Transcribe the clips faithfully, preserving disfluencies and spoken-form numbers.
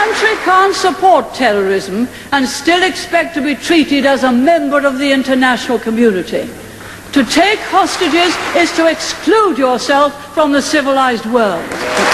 country can't support terrorism and still expect to be treated as a member of the international community. To take hostages is to exclude yourself from the civilized world.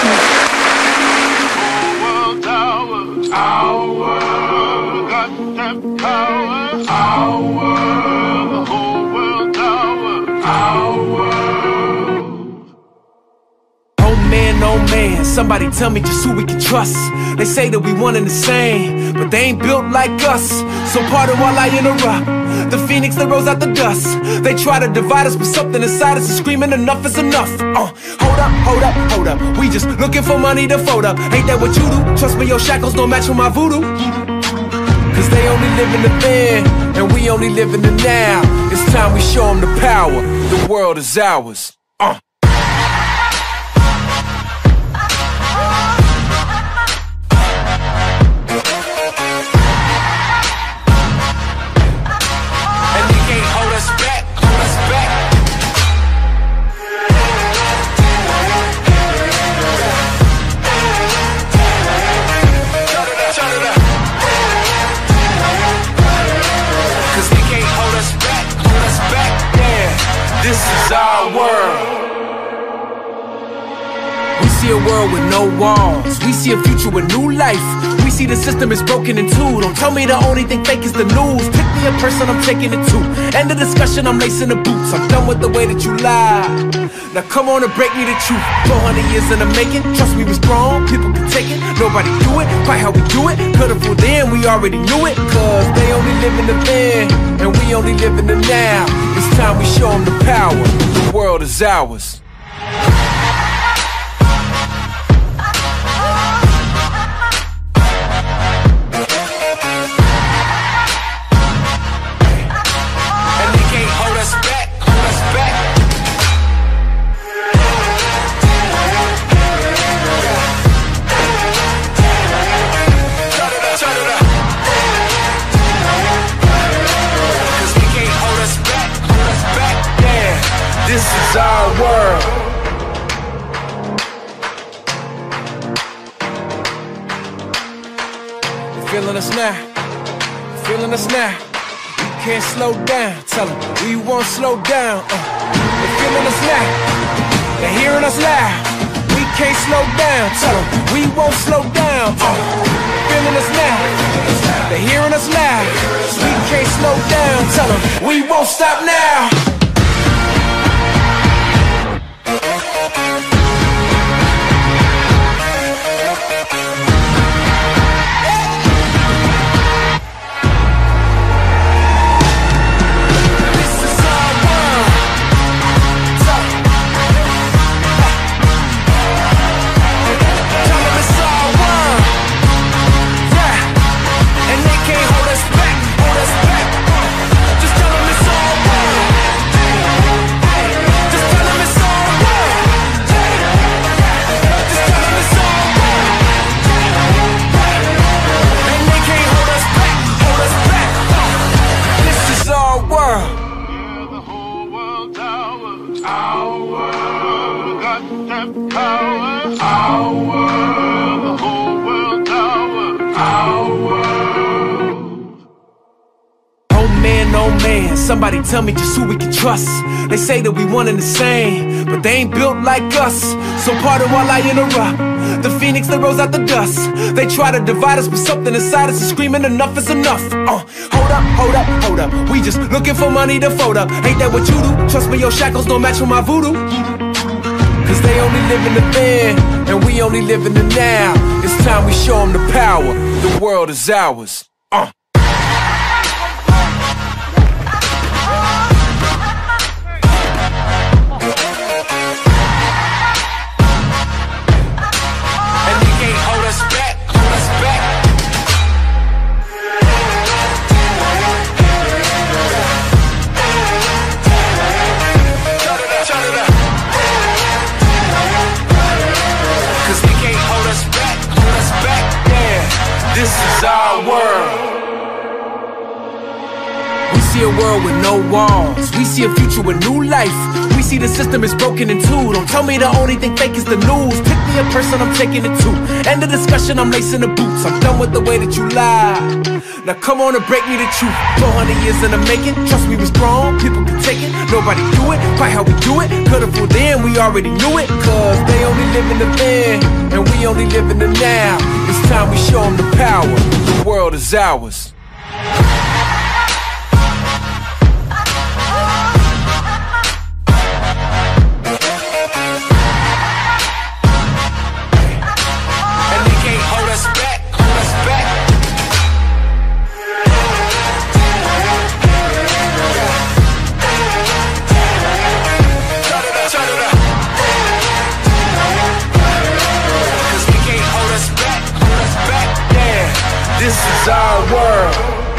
Our world got that power. Our world, the whole world tower. Our world. Oh man, oh man, somebody tell me just who we can trust. They say that we one and the same, but they ain't built like us. So pardon while I interrupt. The phoenix that rose out the dust. They try to divide us, but something inside us is screaming enough is enough. Uh, hold up, hold up, hold up. We just looking for money to fold up. Ain't that what you do? Trust me, your shackles don't match with my voodoo. Cause they only live in the then, and we only live in the now. It's time we show them the power. The world is ours. Uh. This is our world. We see a world with no walls. We see a future with new life. We see the system is broken in two. Don't tell me the only thing fake is the news. Pick me a person, I'm taking it to. End the discussion, I'm lacing the boots. I'm done with the way that you lie. Now come on and break me the truth. four hundred years in the making. Trust me, we're strong, people can take it. Nobody do it, quite how we do it. Could've fooled them, we already knew it. Cause they only live in the then, and we only live in the now. It's time we show them the power. The world is ours. This is our world. You feeling us now? You feeling us now? We can't slow down. Tell them we won't slow down. Uh. They feeling us now. They're hearing us loud. We can't slow down. Tell them we won't slow down. Uh. Feeling us now. They're hearing us loud. We can't slow down. Tell them we won't stop now. Somebody tell me just who we can trust. They say that we one and the same, but they ain't built like us. So pardon while I interrupt. The phoenix that rose out the dust. They try to divide us, but something inside us is screaming enough is enough. Uh, hold up, hold up, hold up. We just looking for money to fold up. Ain't that what you do? Trust me, your shackles don't match with my voodoo. Cause they only live in the then, and we only live in the now. It's time we show them the power. The world is ours. Uh. This is our world. We see a world with no walls. We see a future with new life. We see the system is broken in two. Don't tell me the only thing fake is the news. Pick me a person, I'm taking it to. End the discussion, I'm lacing the boots. I'm done with the way that you lie. Now come on and break me the truth. four hundred years in the making. Trust me, we're strong, people can take it. Nobody do it, quite how we do it. Could've fooled them, we already knew it. Cause they only live in the then, and we only live in the now. It's time we show them the power. The world is ours. This is our world.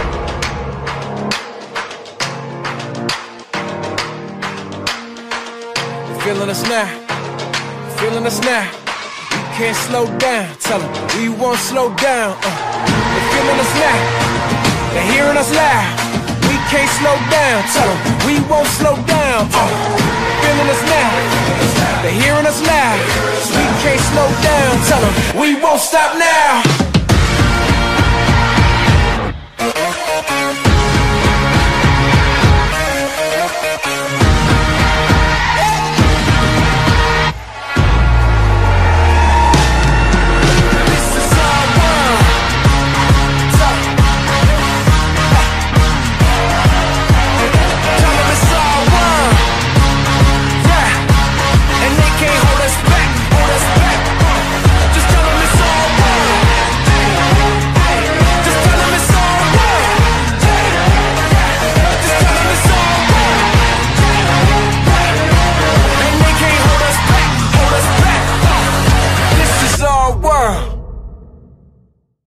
You feeling us now? You feeling us now? We can't slow down. Tell them we won't slow down. Uh. They feeling us now. They hearing us loud. We can't slow down. Tell them we won't slow down. Uh. Feeling us now. They hearing us loud. We can't slow down. Tell them we won't stop now.